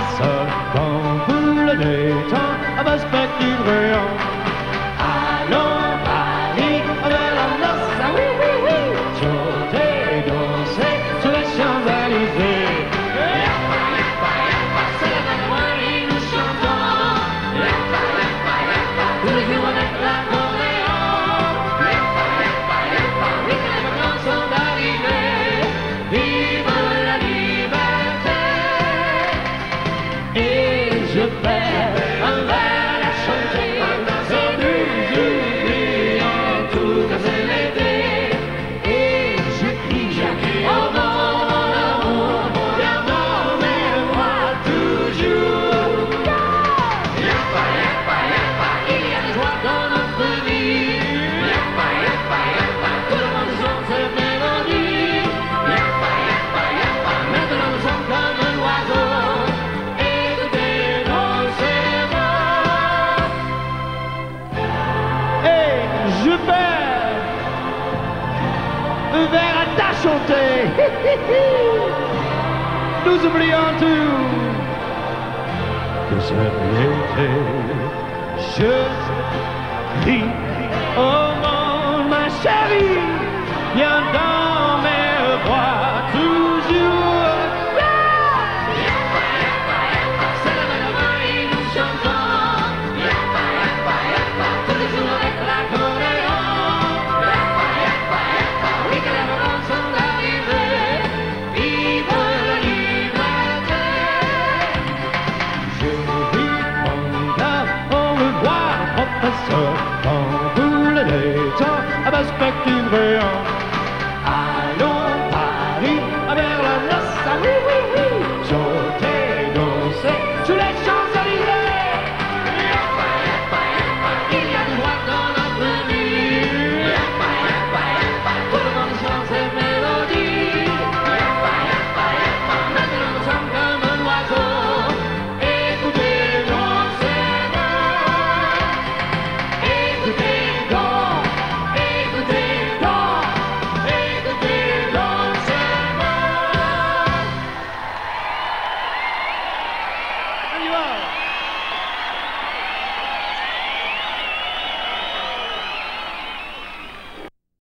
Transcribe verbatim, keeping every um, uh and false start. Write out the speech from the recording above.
professeur, quand vous le détend, à perspective rayon. Allons Paris, vers la noce, ah oui, oui, oui, sauter, danser sur les Champs-Élysées. Yappa, yappa, yappa, c'est la main et nous chantons. Yappa, yappa, yappa, tous les jours avec l'accordéon. Yappa, yappa, yappa, oui, que les vacances sont arrivées. Vive la liberté. Et je perds un verre à chanter. C'est du jubilé, tout cas c'est l'été. Et je crie, oh mon amour, viens dans mes bras toujours. Yappa, yappa, yappa, il y a des joies dans notre vie. Yappa, yappa, yappa, tout le monde chante cette mélodie. Yappa, yappa, yappa, maintenant nous sommes comme un oiseau. Écoutez dans ces mots. Et je perds un verre à ta chanter. Nous oublions tout que c'est l'été. Je crie, oh mon, ma chérie, viens dans mes bras toujours. Yappa, yappa, yappa, c'est la même main et nous chantons. Yappa, yappa, yappa, tous les jours avec l'accordéon. Yappa, yappa, yappa, oui que les vacances sont arrivées. Vive la liberté. Je vis pendant au revoir, professeur, quand vous le détend, à perspective rayon. Allons Paris, vers la noce, ah oui, oui, oui, sauter, danser sur les Champs-Élysées. Yappa, yappa, yappa, il y a du joie dans notre vie. Yappa, yappa, yappa, tout le monde chante cette mélodie. Yappa, yappa, yappa, maintenant nous sommes comme un oiseau. Écoutez dans ces mots. Écoutez dans, écoutez dans, écoutez dans ces mots. On y va.